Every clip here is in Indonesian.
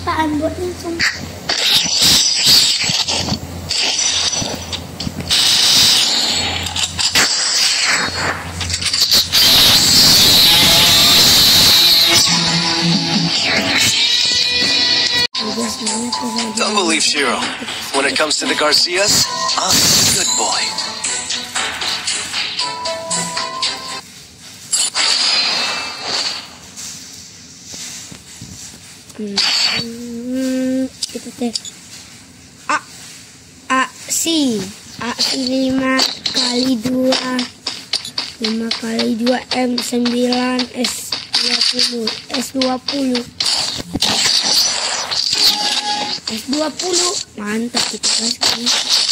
apaan buat langsung. Don't believe Shiro. When it comes to the Garcias, I'm a good boy. Itu teh aksi 5x2 M9 S20 mantap gitu guys kan.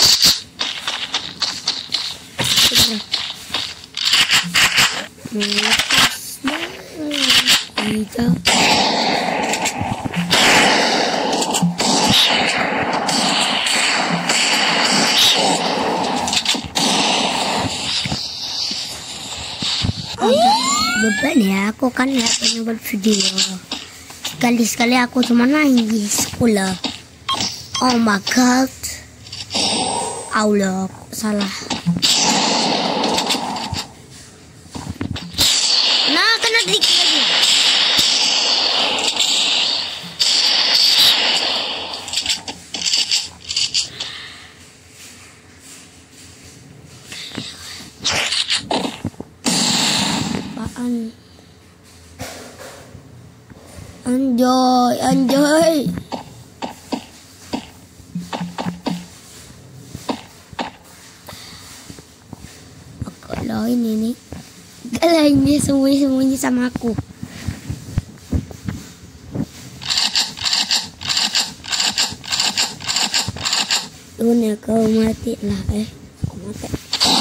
Beban ya, aku kan ya pengen buat video. Sekali-sekali aku cuma nangis sekolah. Oh my god. Allah, salah. Nah, kena dikit lagi. Apaan? Anjoy. Kalau ini sembunyi sama aku. Dunia kau mati lah aku mati.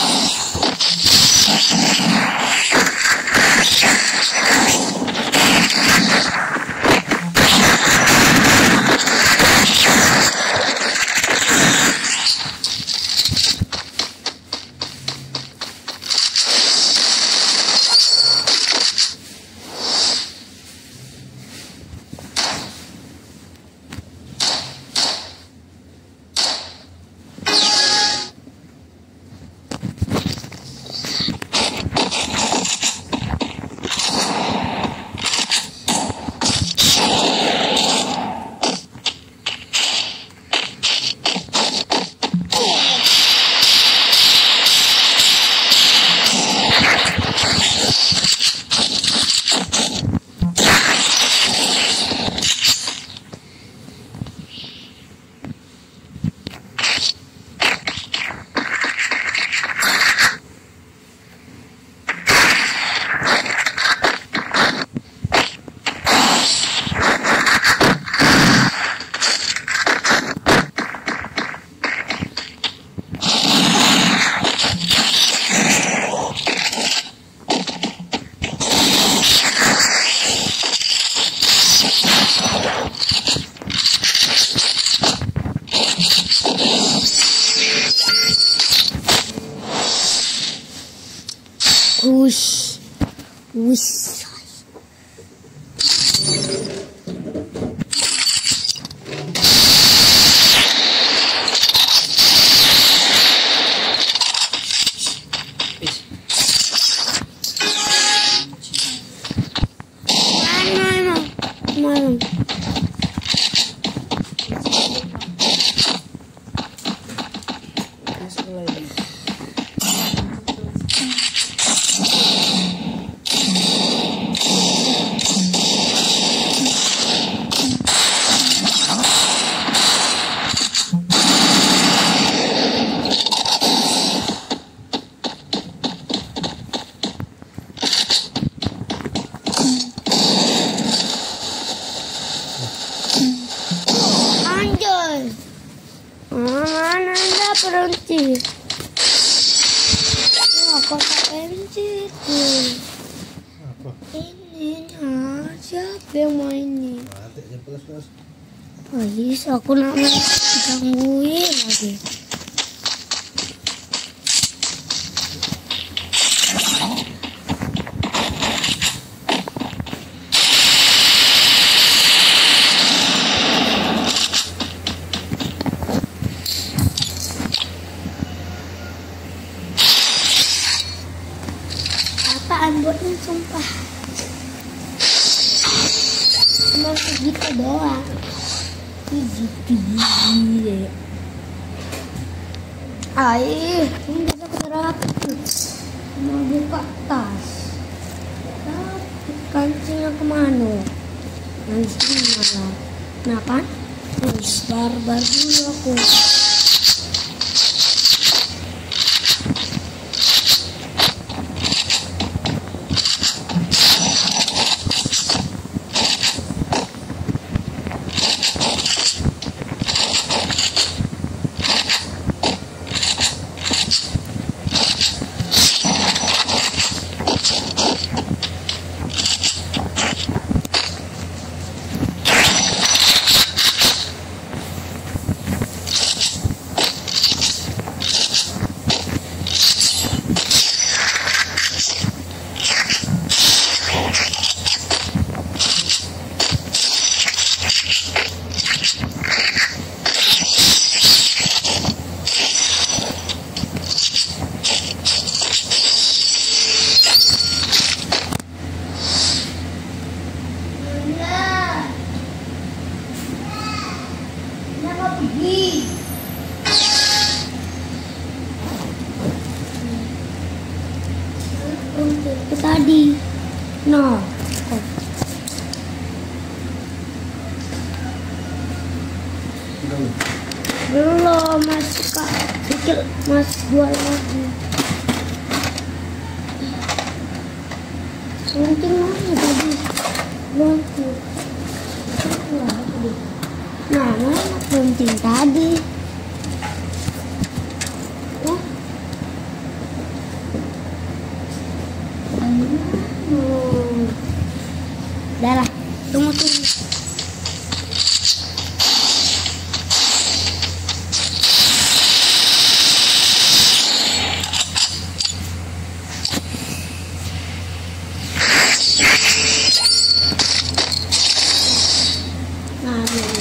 Wush. Mana anda berhenti? Wah, kotak MC tuh. Apa? Ini siapa yang mainin? Mati aja plus. Please, aku namanya digangguin lagi. Aih, ini bisa keterapi. Mau buka tas. Tapi kancingnya kemana? Nanti malah. Nah kan? Terus barbar dulu aku. Itu tadi. No. Belum, masih Kak. Kecil Mas jual lagi. Mungkin mana tadi? Lonceng. Nah, mana lonceng tadi? Udah lah, tunggu. Nah,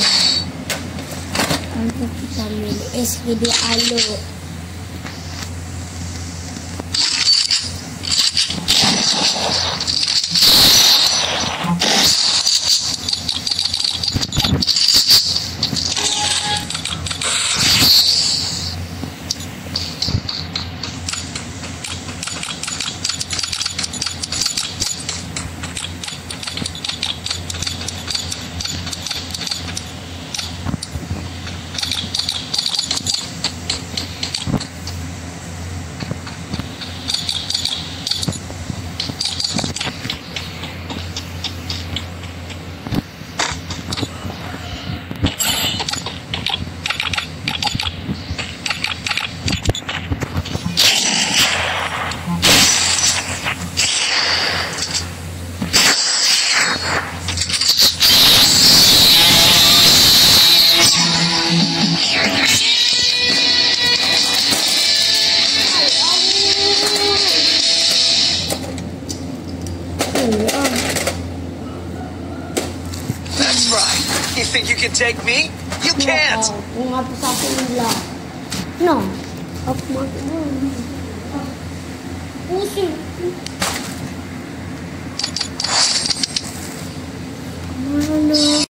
untuk kita milih SGD Alo. That's right. You think you can take me? You can't. No, aku mau pusing.